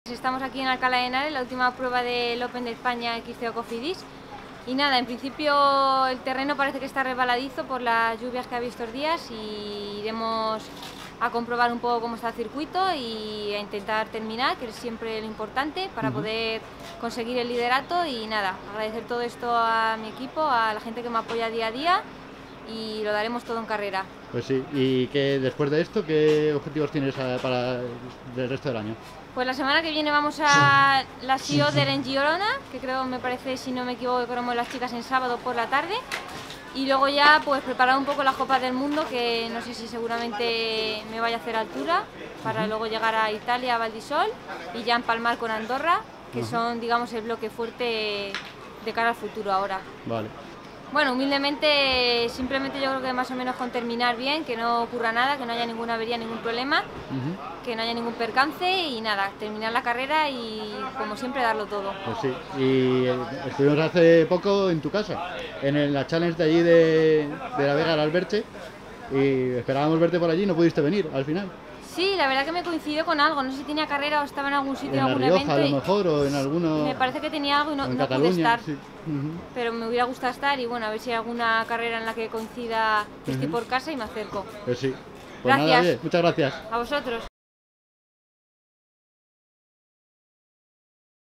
Estamos aquí en Alcalá de Henares, la última prueba del Open de España XCO Cofidis. Y nada, en principio el terreno parece que está resbaladizo por las lluvias que ha habido estos días y iremos a comprobar un poco cómo está el circuito y a intentar terminar, que es siempre lo importante para poder conseguir el liderato. Y nada, agradecer todo esto a mi equipo, a la gente que me apoya día a día, y lo daremos todo en carrera. Pues sí, y que después de esto, ¿qué objetivos tienes para el resto del año? Pues la semana que viene vamos a la Sea Other en Girona, que creo, me parece, si no me equivoco, que corremos las chicas en sábado por la tarde. Y luego ya pues preparar un poco las Copas del Mundo, que no sé si seguramente me vaya a hacer altura, para luego llegar a Italia, a Val di Sol, y ya empalmar con Andorra, que son, digamos, el bloque fuerte de cara al futuro ahora. Vale. Bueno, humildemente, simplemente yo creo que más o menos con terminar bien, que no ocurra nada, que no haya ninguna avería, ningún problema, que no haya ningún percance y nada, terminar la carrera y como siempre darlo todo. Pues sí, y estuvimos hace poco en tu casa, en la challenge de allí de la Vega al Alberche, y esperábamos verte por allí, no pudiste venir al final. Sí, la verdad que me coincidió con algo, no sé si tenía carrera o estaba en algún sitio, en algún La Rioja, evento. a lo mejor, o en alguno... Me parece que tenía algo y no Cataluña, pude estar. Sí. Pero me hubiera gustado estar y bueno, a ver si hay alguna carrera en la que coincida, que estoy por casa y me acerco. Pues sí. Pues Gracias. nada, oye, muchas gracias. A vosotros.